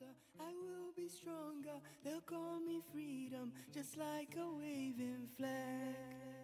older, I will be stronger. They'll call me freedom, just like a waving flag.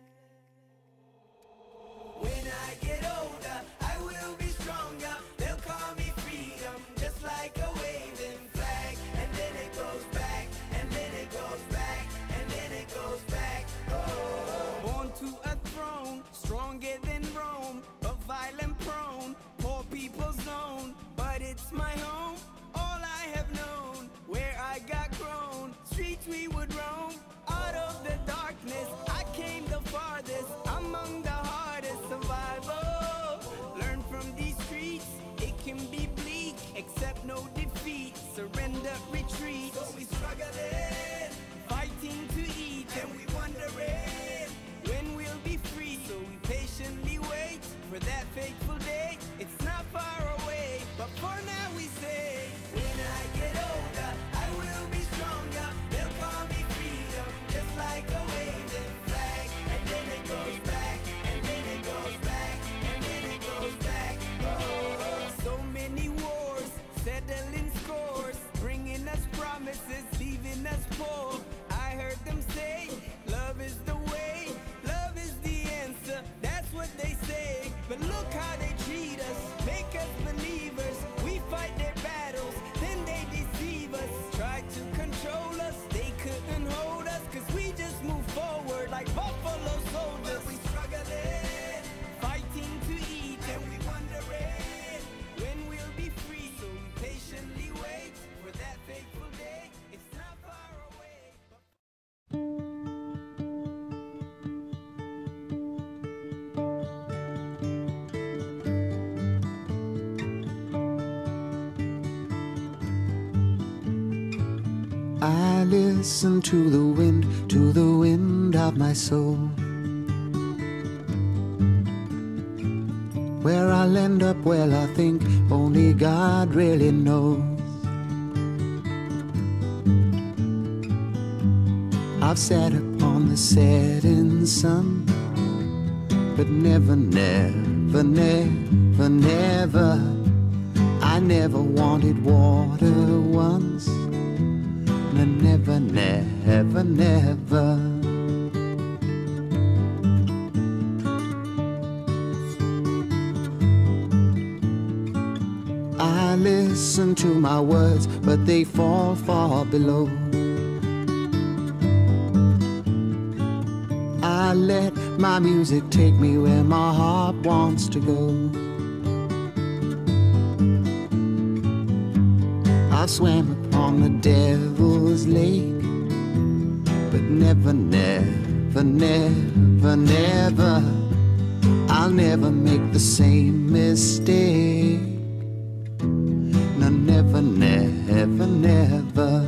When I get older, I will be stronger. They'll call me freedom, just like a waving flag. And then it goes back, and then it goes back, and then it goes back. Oh. Born to a throne, stronger than Rome, but violent prone, poor people's zone. But it's my home, all I have known, where I got grown. Streets we would roam, out of the darkness I came the farthest, among the hardest survival. Learn from these streets, it can be bleak, accept no defeat, surrender, retreat. So we struggling, fighting to eat, and we wondering when we'll be free. So we patiently wait for that fateful day. It's not far away, but for now we say, when I get older, I will be stronger. They'll call me freedom, just like a waving flag. And then it goes back, and then it goes back, and then it goes back. Oh. So many wars, settling scores, bringing us promises, leaving us poor. I heard them say, love is the way, love is the answer. That's what they say, but look how they treat us, make us believers. We fight their battles, then they deceive us. Try to control us, they couldn't hold us, cause we just move forward like buffalo soldiers. But we struggling, fighting to eat, and we wondering when we'll be free. So we patiently wait for that fateful day. It's not far away. I listen to the wind of my soul. Where I'll end up, well, I think only God really knows. I've sat upon the setting sun, but never, never, never, never, I never wanted water once. No, never, never, never. I listen to my words, but they fall far below. I let my music take me where my heart wants to go. I swam upon the devil's lake, but never, never, never, never, I'll never make the same mistake. No, never, never, never.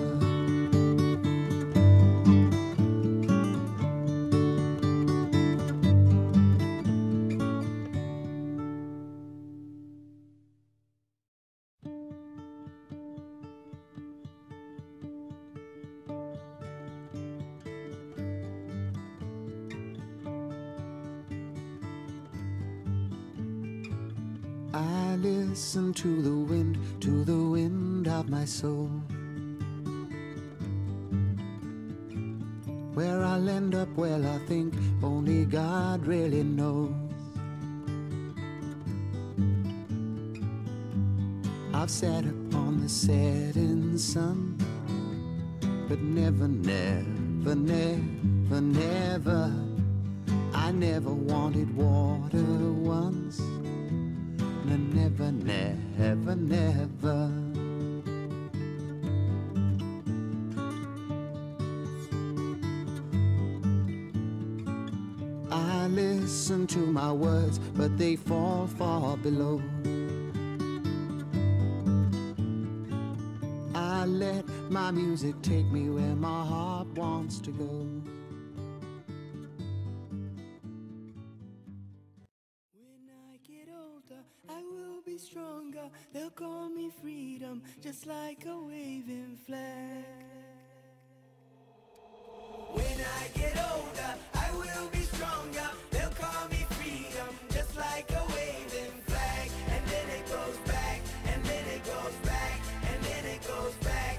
I listen to the wind of my soul. Where I'll end up, well, I think only God really knows. I've sat upon the setting sun, but never, never, never, never, I never wanted water once. No, never, never, never. I listen to my words, but they fall far below. I let my music take me where my heart wants to go. I will be stronger. They'll call me freedom, just like a waving flag. When I get older, I will be stronger. They'll call me freedom, just like a waving flag. And then it goes back, and then it goes back, and then it goes back.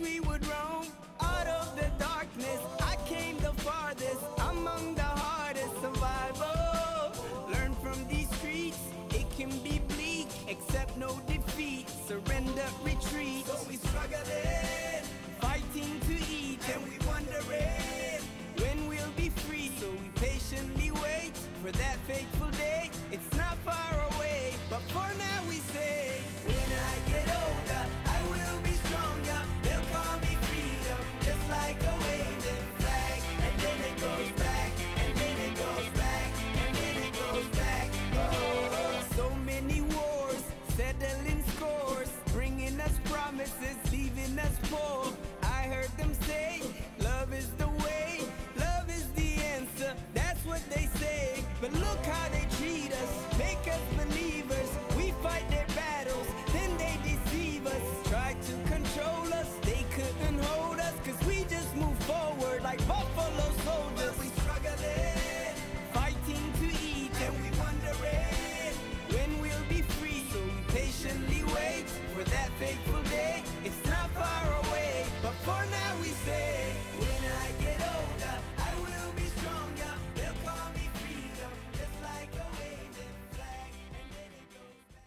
we would roam. Out of the darkness, I came the farthest, among the hardest survival. Learn from these streets, it can be bleak, accept no defeat, surrender, retreat. So we struggling, fighting to eat, and we wondering when we'll be free. So we patiently wait for that fateful day. It's not far away, but for now we say, when I get older, I will be stronger. They'll call me freedom, just like a waving flag. And then it goes back, and then it goes back, and then it goes back. Oh, so many wars, settling scores, bringing us promises, leaving us poor. I heard them say, love is the way, love is the answer. That's what they say, but look how they treat us, make us believers. We fight their battles, then they deceive us. Try to control us, they couldn't hold us, cause we just move forward like buffalo soldiers. But we struggling, fighting to eat, and we wondering when we'll be free. So we patiently wait for that fateful day. It's not far away, but for now we say, when I get older, I will be stronger. They'll call me freedom, just like a waving flag. And then it goes back.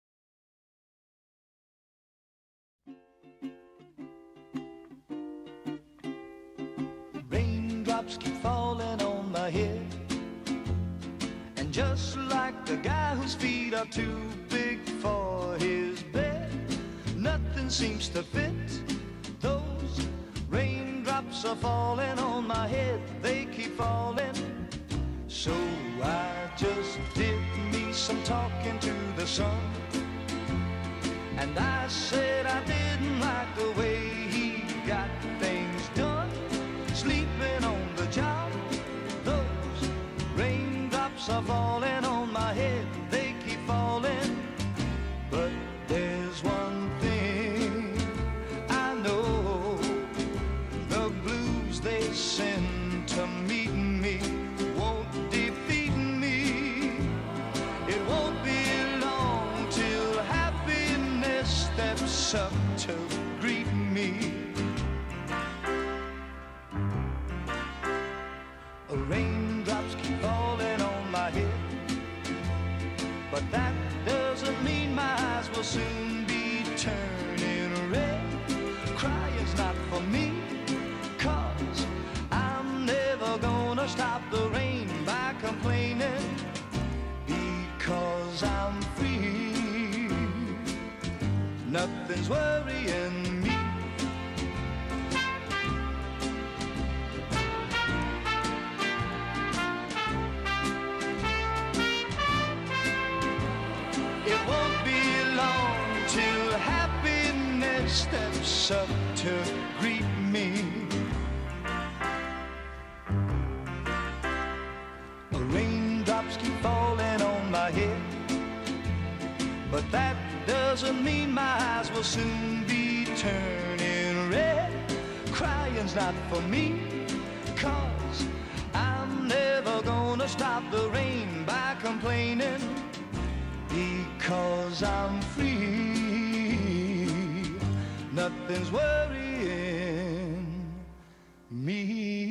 Raindrops keep falling on my head, and just like the guy whose feet are too big for his bed, nothing seems to fit. Those raindrops are falling on my head, they keep falling. So I just did me some talking to the sun, and I said I didn't like the way he got things done, sleeping on the job. Those raindrops are falling on my head, they keep falling. But there's one thing I know, the blues they send to meet me won't defeat me. It won't be long till happiness steps up to greet me. Raindrops keep falling on my head, but that doesn't mean my eyes will soon be turning red. Crying's not for me, cause I'm never gonna stop the rain by complaining, because I'm free. Nothing's worrying me. It won't be long till happiness steps up to greet me. Raindrops keep falling on my head, but that doesn't mean my eyes will soon be turning red. Crying's not for me, cause I'm never gonna stop the rain by complaining, because I'm free. Nothing's worrying me.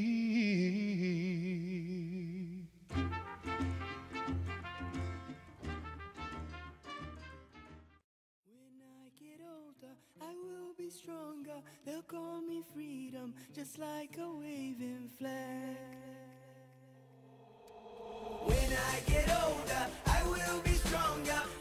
When I get older, I will be stronger. They'll call me freedom, just like a waving flag. When I get older, I will be stronger.